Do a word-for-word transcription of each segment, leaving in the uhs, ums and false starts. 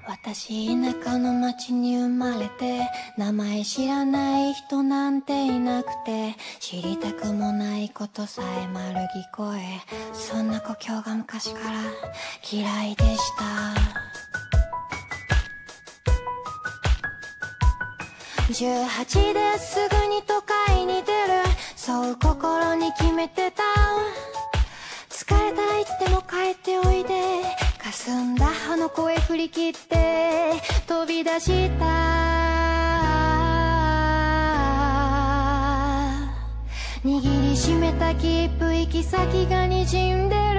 私田舎の町に生まれて名前知らない人なんていなくて知りたくもないことさえ丸聞こえそんな故郷が昔から嫌いでしたじゅうはちですぐに都会に出るそう心に決めてた疲れたらいつでも帰っておいで霞んだ葉の声振り切って飛び出した握りしめた切符行き先がにじんでる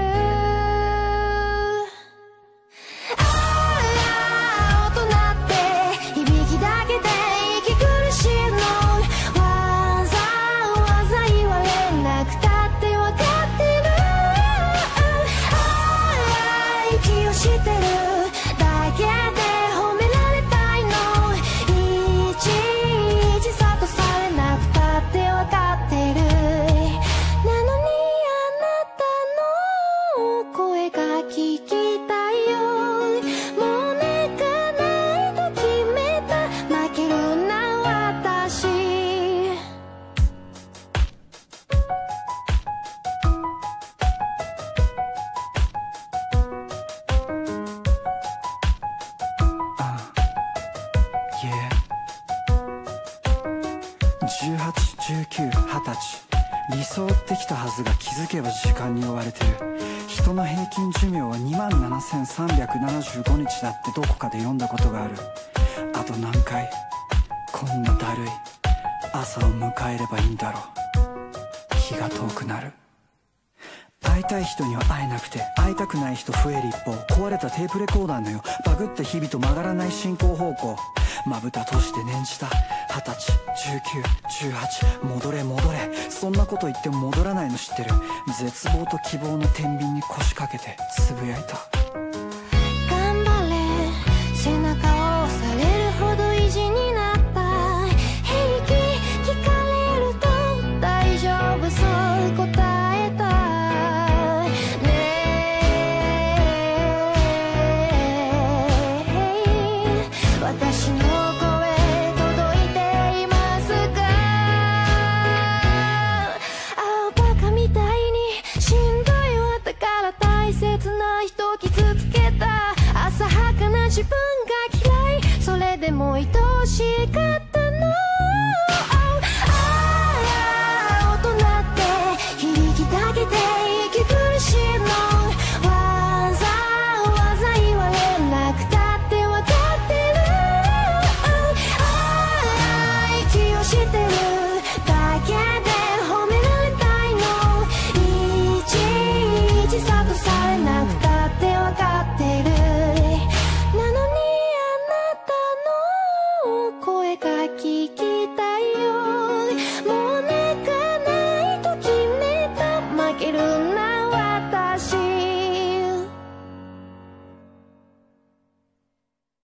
じゅうはち、じゅうきゅう、はたち理想ってきたはずが気づけば時間に追われてる人の平均寿命はにまんななせんさんびゃくななじゅうごにちだってどこかで読んだことがあるあと何回こんなだるい朝を迎えればいいんだろう気が遠くなる会いたい人には会えなくて会いたくない人増える一方壊れたテープレコーダーのよバグった日々と曲がらない進行方向まぶた閉じて念じたはたちじゅうきゅうじゅうはち戻れ戻れそんなこと言っても戻らないの知ってる絶望と希望の天秤に腰掛けてつぶやいた